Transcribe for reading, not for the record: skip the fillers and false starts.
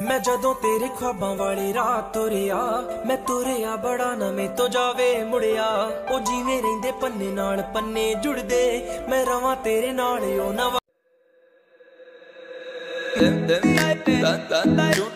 मैं जदों तेरे ख्वाबां वाली राह तुरिया, मैं तुरिया बड़ा ना मैं तो जावे मुड़िया। ओ जिवें रहिंदे पन्ने नाल पन्ने जुड़दे, मैं रवां तेरे नाल ओ नवा।